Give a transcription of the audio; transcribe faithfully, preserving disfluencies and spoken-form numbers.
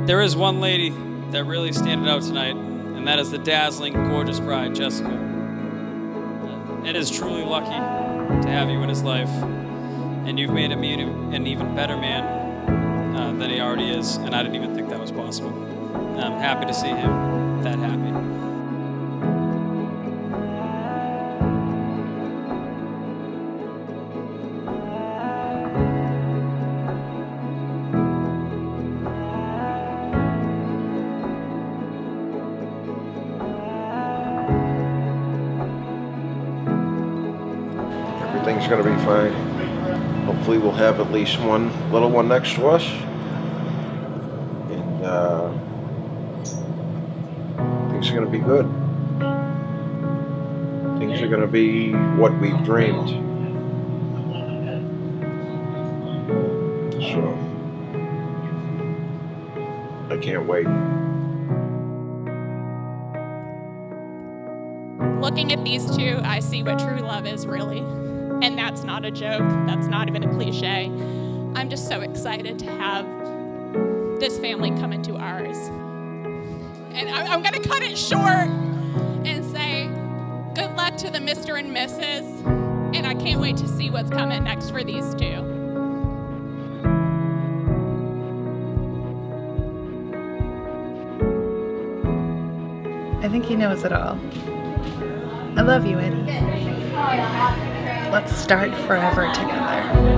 There is one lady that really standed out tonight, and that is the dazzling, gorgeous bride, Jessica. Ed is truly lucky to have you in his life, and you've made him an even better man uh, than he already is, and I didn't even think that was possible. And I'm happy to see him that happy. Everything's gonna be fine. Hopefully we'll have at least one little one next to us. And uh, things are gonna be good. Things are gonna be what we've dreamed. So, I can't wait. Looking at these two, I see what true love is really. And that's not a joke. That's not even a cliche. I'm just so excited to have this family come into ours. And I'm going to cut it short and say good luck to the Mister and Missus And I can't wait to see what's coming next for these two. I think he knows it all. I love you, Eddie. Let's start forever together.